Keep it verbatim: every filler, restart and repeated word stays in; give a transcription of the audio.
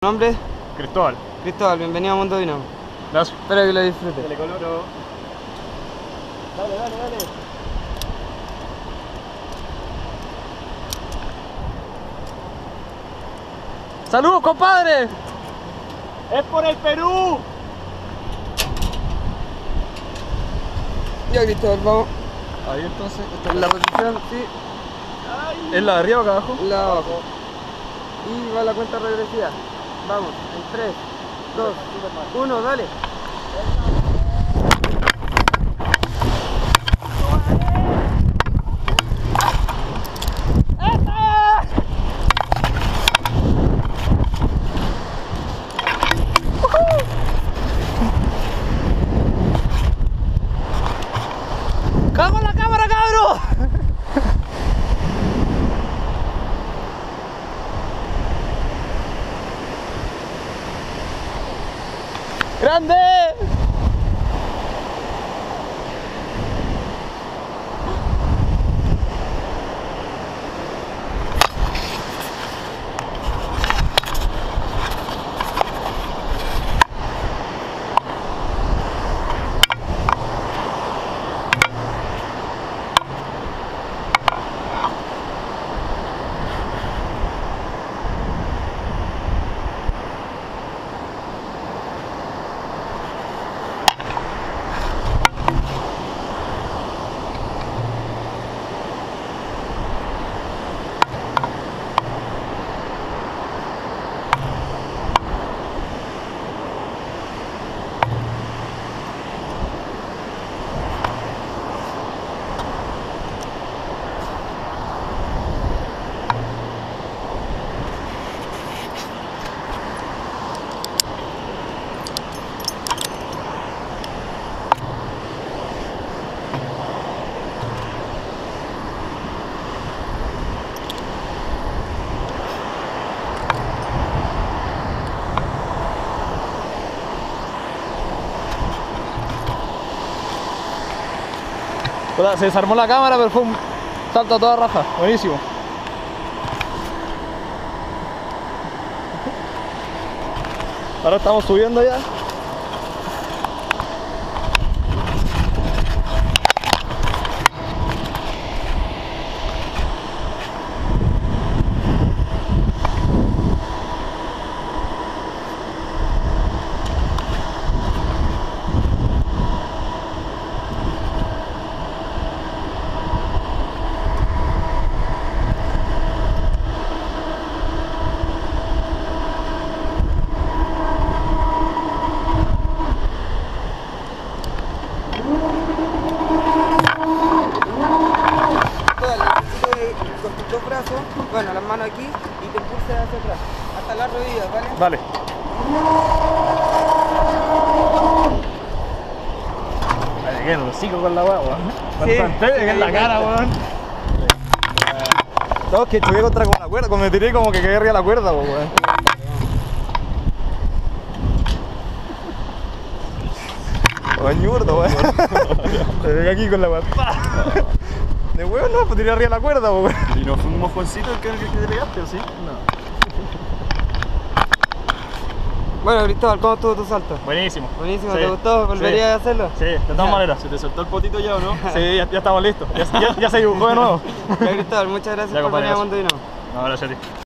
¿Tu nombre? Cristóbal. Cristóbal, bienvenido a Mundo Dinamo. Gracias. Espero que lo disfrutes. Dale coloro. Dale, dale, dale. ¡Saludos, compadre! ¡Es por el Perú! Ya, Cristóbal, vamos. Ahí entonces, esta En la posición, sí, ¿es la de arriba o acá abajo? la de abajo. Y va la cuenta regresiva. Vamos, en tres, dos, uno, dale. ¡Cago en la cámara, cabrón! ¡Grande! Puta, se desarmó la cámara, pero fue un salto a toda raja. Buenísimo. Ahora estamos subiendo ya. Con tus dos brazos, bueno, las manos aquí y te impulses hacia atrás, hasta las rodillas, ¿vale? Vale. Vale, que lo sigo con la hueá, weón. Cuando Sí, salté, sí, pegué en me la di cara, cuenta. weón. No, es que choqué contra como la cuerda, cuando me tiré como que quedé arriba de la cuerda, weón. Weón, ñurdo, weón. Me pegué aquí con la weá. De huevo no, pues tiré arriba de la cuerda, weón. ¿Y no fue un mojoncito el que, el que te pegaste, o sí? No. Bueno, Cristóbal, ¿cómo estuvo tu salto? Buenísimo. Buenísimo, Sí. ¿te gustó? ¿Volverías Sí. a hacerlo? Sí, de todas Ya. maneras. ¿Se te soltó el potito ya o no? Sí, ya, ya estamos listos. Ya, ya, ya se dibujó de nuevo. Ya, Cristóbal, muchas gracias Ya, por venir a compadre, Mundo Dinamo. No, gracias a ti.